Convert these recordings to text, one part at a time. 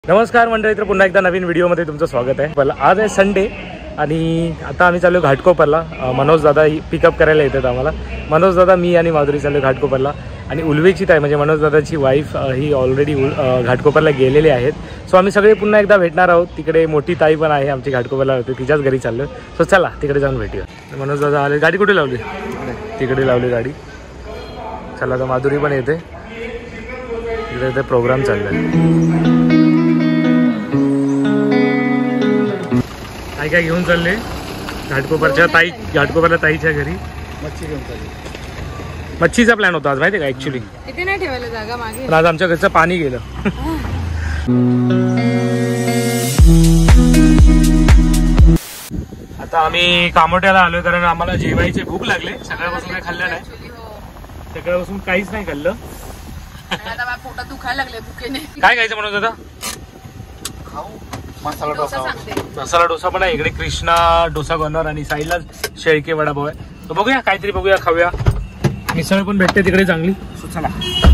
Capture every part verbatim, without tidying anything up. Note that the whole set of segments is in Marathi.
नमस्कार मंडळी, तर पुन्हा एकदा नवीन व्हिडिओमध्ये तुमचं स्वागत आहे। पहिला आज आहे संडे आणि आता आम्ही चाललो घाटकोपरला। मनोज दादा पिकअप करायला येतात आम्हाला। मनोज दादा, मी आणि माधुरी चाललो घाटकोपरला आणि उल्वेची ताई म्हणजे मनोज दादाची वाईफ ही ऑलरेडी घाटकोपरला गेलेली आहेत। सो आम्ही सगळे पुन्हा एकदा भेटणार आहोत। तिकडे मोठी ताई पण आहे आमची घाटकोपरला होते, तिच्याच घरी चाललो। सो चला तिकडे जाऊन भेटूया। मनोज दादा आले। गाडी कुठे लावली? तिकडे लावली गाडी। चला आता माधुरी पण येते। इकडे प्रोग्राम चाललाय। काय काय घेऊन चालले घाटकोपरच्या ताई घाटकोपरला ताईच्या घरी मच्छी घेऊन चालले। मच्छीचा प्लॅन होता आज, माहिती आहे का ऍक्च्युली। इथे नाही ठेवायला जागा मागे, पण आज आमच्या घरचं पाणी गेलं। आता आम्ही कामोट्याला आलोय कारण आम्हाला जेवायची भूक लागली। सकाळपासून काय खाल्लं नाही, सकाळपासून काहीच नाही खाल्लं। आता पोटात दुखायला लागले भुकेने। काय खायचं म्हणत होता? मसाला डोसा मसाला डोसा पण आहे इकडे। कृष्णा डोसा कॉर्नर आणि साईडला शेळके वडापाव आहे। तर बघूया काहीतरी बघूया, खाऊया। मिसळ पण भेटते तिकडे चांगली। चला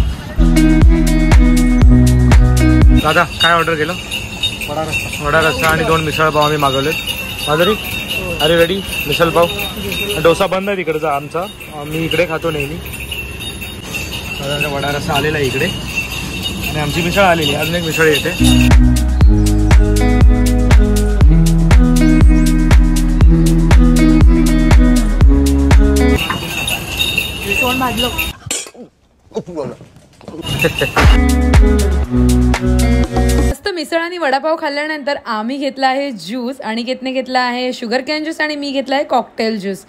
दादा, काय ऑर्डर केलं? वडा रस्सा वडा रस्सा आणि दोन मिसळ पाव आम्ही मागवले। माधुरी, अरे रेडी? मिसळ पाव, डोसा बंद आहे तिकडचा आमचा, मी इकडे खातो नेहमी। वडा रस्सा आलेला आहे इकडे आणि आमची मिसळ आलेली, अजून एक मिसळ येते। मस्त मिसळ आणि वडापाव खाल्ल्यानंतर आम्ही घेतला आहे ज्यूस, आणि केतने घेतला आहे शुगर कॅन ज्यूस आणि मी घेतला आहे cocktail juice.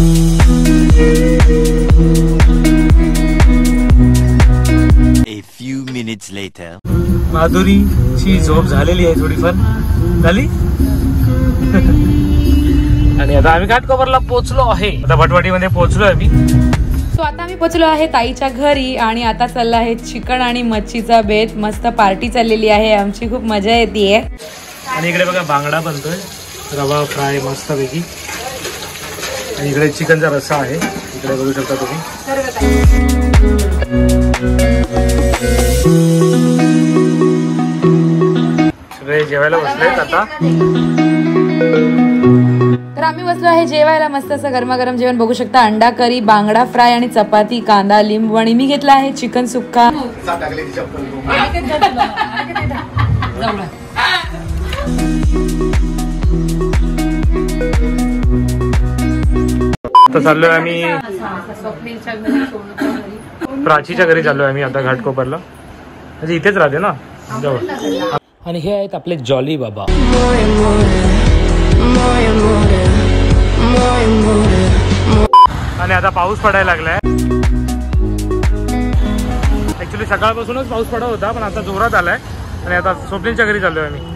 A few minutes later. माधुरीची झोप झालेली आहे, थोडीफार झाली। आणि आता आम्ही घाटकोपरला पोहोचलो आहे। आता भटवाटीमध्ये पोहोचलो आम्ही। सो आता आम्ही पोहोचलो आहे ताईच्या घरी आणि आता चालला आहे चिकन आणि मच्छीचा बेत। मस्त पार्टी चाललेली आहे आमची, खूप मजा येते। आणि इकडे बघा बांगडा बनतोय, रवा फ्राय मस्त पैकी। आणि इकडे चिकनचा रस्सा आहे, इकडे बघू शकता तुम्ही। सगळे जेवायला बसलेत आता। तर आम्ही बसलो आहे जेवायला, मस्त असं गरमागरम जेवण बघू शकता। अंडा करी, बांगडा फ्राय आणि चपाती, कांदा, लिंबू आणि मी घेतला आहे चिकन सुक्का। आता चाललोय आम्ही प्राचीच्या घरी चाललोय आम्ही आता घाटकोपरला, म्हणजे इथेच राहते ना जवळ। आणि हे आहेत आपले जॉली बाबा। आणि आता पाऊस पडायला लागलाय। ऍक्च्युली सकाळपासूनच पाऊस पडत होता पण आता जोरात आलाय। आणि आता स्वप्नीलच्या घरी चाललोय आम्ही।